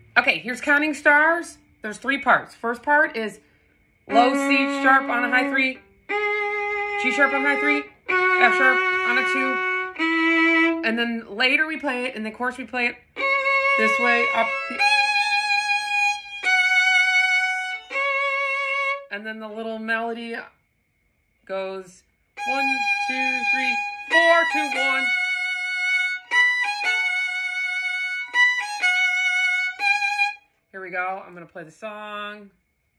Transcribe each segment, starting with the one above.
Okay, here's counting stars. There's 3 parts. First part is low C sharp on a high 3, G sharp on a high 3, F sharp on a 2, and then later we play it, in the chorus we play it this way, up, and then the little melody goes 1, 2, 3, 4, 2, 1. Here we go. I'm going to play the song.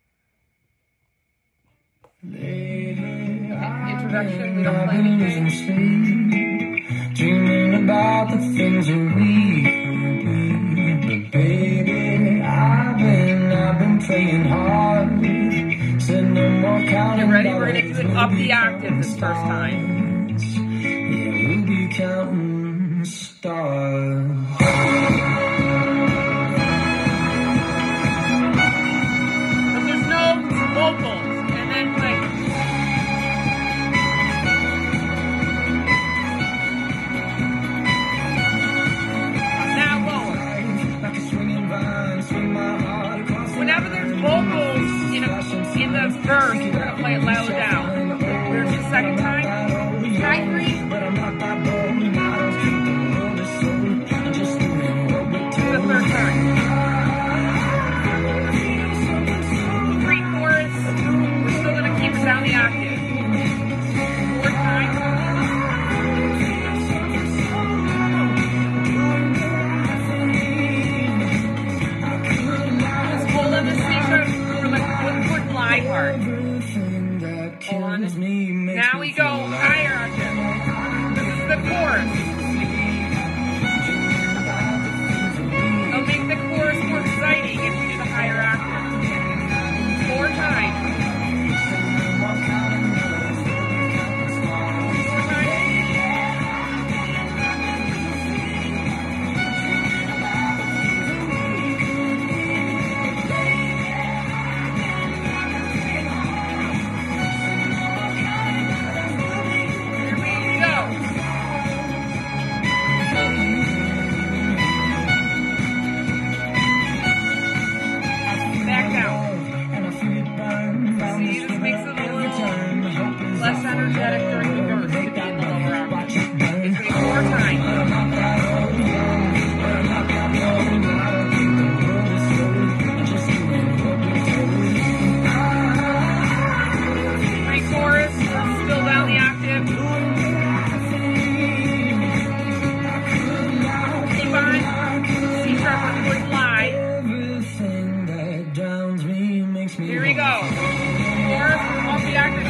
Introduction, we don't play anything. Dreaming about the things that we could be. But baby, I've been praying hard. Said no more counting. You ready? We're going to do it up the octave this first time. Yeah, we'll be counting stars. Vocals, and then like now lower. Whenever there's vocals in the verse, we're gonna play it loud down. Here's the second time. High 3. Do the third time. Down the octave. 4 times. Just hold on the C sharp for like one foot glide part. Hold on. Now we go higher octave. This is the chorus. It'll make the chorus more exciting if you do the higher octave. 4 times. Less energetic during the verse to be in the lower octave. It's going to be 4 times. 3 chorus, still down the octave. Keep on. C sharp on foot glide. Here we go. Chorus off the octave.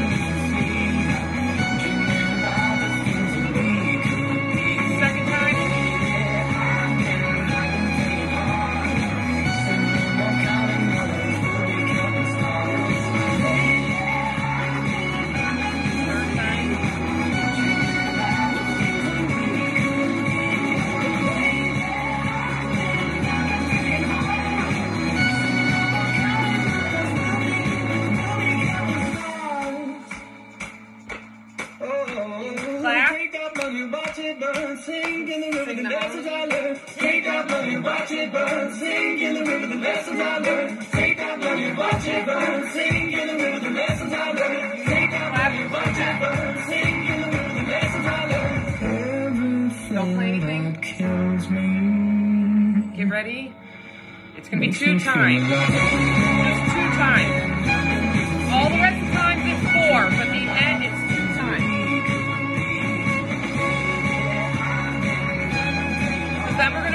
Sing in the river the lessons I learned. Take that money, watch it burn. Sing in the river the lessons I learned. Take that money, watch it burn. Sing in the river the lessons I learned. Take that money, watch it burn. Sing in the river the lessons I learned. Don't play anything. Kills me. Get ready. It's gonna be 2 times. Just 2 times. All the rest of the times it's 4, but the end it's 2 times. Remember